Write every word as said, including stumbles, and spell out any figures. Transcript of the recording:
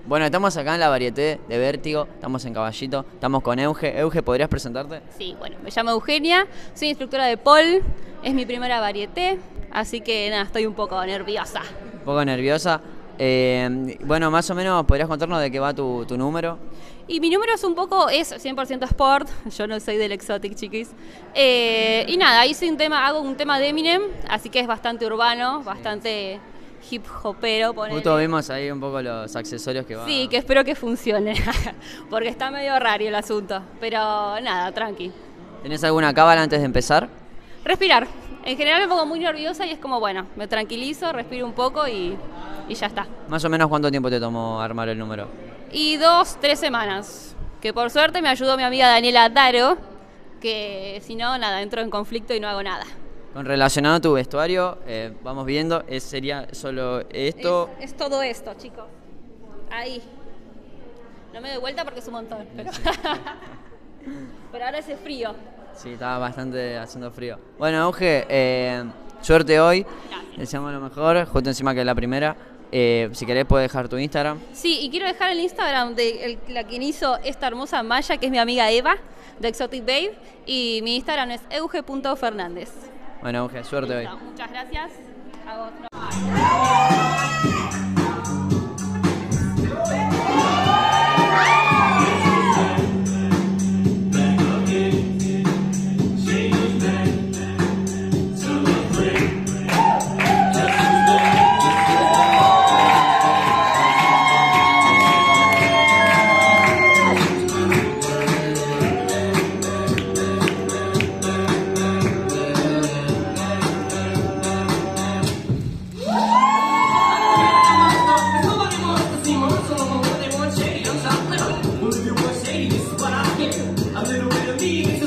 Bueno, estamos acá en la Varieté de Vértigo, estamos en Caballito, estamos con Euge. Euge, ¿podrías presentarte? Sí, bueno, me llamo Eugenia, soy instructora de pole, es mi primera Varieté, así que nada, estoy un poco nerviosa. Un poco nerviosa. Eh, bueno, más o menos, ¿podrías contarnos de qué va tu, tu número? Y mi número es un poco, es cien por ciento sport, yo no soy del exotic, chiquis. Eh, y nada, hice un tema, hago un tema de Eminem, así que es bastante urbano, bastante hip hopero. Ponele. Justo vimos ahí un poco los accesorios que va. Sí, que espero que funcione, porque está medio raro el asunto, pero nada, tranqui. ¿Tenés alguna cábala antes de empezar? Respirar. En general me pongo muy nerviosa y es como, bueno, me tranquilizo, respiro un poco y, y ya está. Más o menos, ¿cuánto tiempo te tomó armar el número? Y dos, tres semanas, que por suerte me ayudó mi amiga Daniela Daro, que si no, nada, entro en conflicto y no hago nada. Con relacionado a tu vestuario, eh, vamos viendo, es, sería solo esto. Es, es todo esto, chicos. Ahí. No me doy vuelta porque es un montón, pero, pero ahora hace frío. Sí, estaba bastante haciendo frío. Bueno, Euge, eh, suerte hoy. Gracias. Deseamos lo mejor, justo encima que es la primera. Eh, si querés, puedes dejar tu Instagram. Sí, y quiero dejar el Instagram de el, la quien hizo esta hermosa malla, que es mi amiga Eva, de Exotic Babe. Y mi Instagram es euge punto fernández. Bueno, Euge, suerte hoy. Muchas gracias. A vos. A little bit of me.